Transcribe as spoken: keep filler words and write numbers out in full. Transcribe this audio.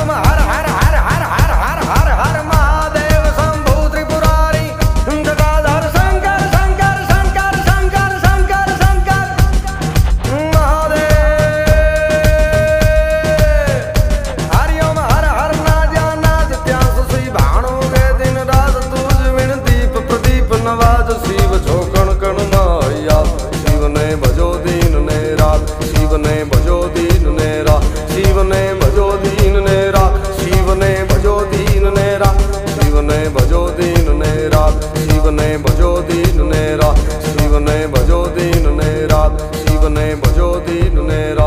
ओम हर हर हर हर हर हर हर हर महादेव शंभु त्रिपुरारी जटाधर शंकर शंकर शंकर शंकर शंकर शंकर महादेव हरि ओम हर हर नाजा नाज त्यास श्री भाणु गे दिन रात तुझ विण दीप प्रदीप नवाज शिव छो कण कण माया शिव ने भजो दीन ने रात शिव ने भजो दीन ने रात शिव ने भजो दीन ने रात शिव ने भजो दीन ने रात शिव ने भजो दीन ने रात शिव ने भजो दीन ने रात शिव ने भजो दीन ने रात शिव ने भजो दीन ने रात।